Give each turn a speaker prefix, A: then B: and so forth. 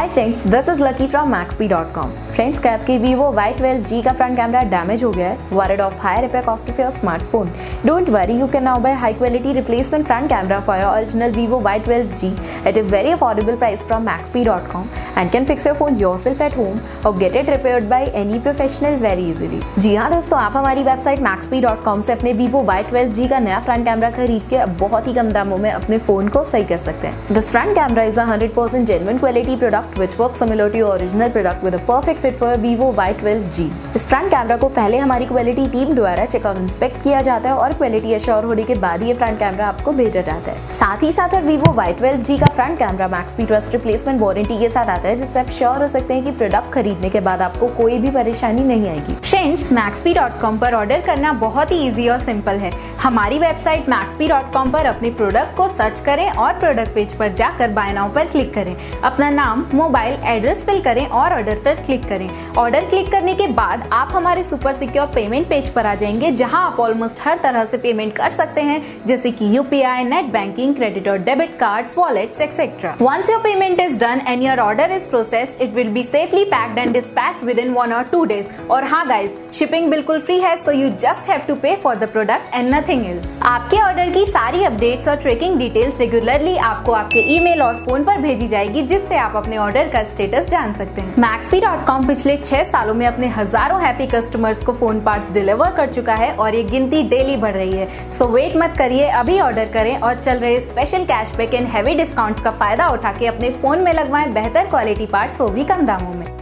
A: Friends, this is Lucky from maxp.com। Friends, क्या आपके Vivo Y12G का फ्रंट कैमरा डैमेज हो गया है? Worried of high repair cost of your smartphone? Don't worry, you can now buy high quality replacement front camera for your original Vivo Y12G at a very affordable price from maxp.com and can fix your phone yourself at home or get it repaired by any professional very easily। जी हाँ दोस्तों, आप हमारी website maxp.com से अपने Vivo Y12G का नया front camera खरीद के बहुत ही कम दामों में अपने फोन को सही कर सकते हैं। This front camera is a 100% genuine quality product which works similar to your original product with a perfect fit for Vivo Y12G। इस फ्रंट कैमरा को पहले हमारी क्वालिटी टीम द्वारा चेक और इंस्पेक्ट किया जाता है और क्वालिटी एश्योर होने के बाद ये फ्रंट कैमरा आपको भेजा जाता है। साथ ही साथ Vivo Y12G का front camera Maxp trust replacement warranty के साथ आता है, जिससे आप श्योर हो सकते हैं कि प्रोडक्ट खरीदने के बाद आपको कोई भी परेशानी नहीं आएगी।
B: फ्रेंड्स, maxp.com पर ऑर्डर करना बहुत ही इजी और सिंपल है। हमारी वेबसाइट maxp.com पर अपने प्रोडक्ट को सर्च करें और प्रोडक्ट पेज पर जाकर बाय नाउ पर क्लिक करें। अपना नाम, मोबाइल एड्रेस फिल करें और ऑर्डर पर क्लिक करें। ऑर्डर क्लिक करने के बाद आप हमारे सुपर सिक्योर पेमेंट पेज पर आ जाएंगे, जहां आप ऑलमोस्ट हर तरह से पेमेंट कर सकते हैं, जैसे कि यूपीआई, नेट बैंकिंग, क्रेडिट और debit cards, wallets etcetera. Once your payment is done and your order is processed, it will be safely packed and dispatched within 1 or 2 days। और हाँ गाइज, शिपिंग बिल्कुल free है, so you just have to pay for the product and nothing else. आपके order की सारी updates और tracking details regularly आपको आपके ईमेल और फोन पर भेजी जाएगी, जिससे आप अपने ऑर्डर का स्टेटस जान सकते हैं। maxp.com पिछले 6 सालों में अपने हजारों हैप्पी कस्टमर्स को फोन पार्ट्स डिलीवर कर चुका है और ये गिनती डेली बढ़ रही है। सो वेट मत करिए, अभी ऑर्डर करें और चल रहे special cashback and heavy discounts का फायदा उठा के अपने फोन में लगवाएं बेहतर क्वालिटी पार्ट्स, वो भी कम दामों में।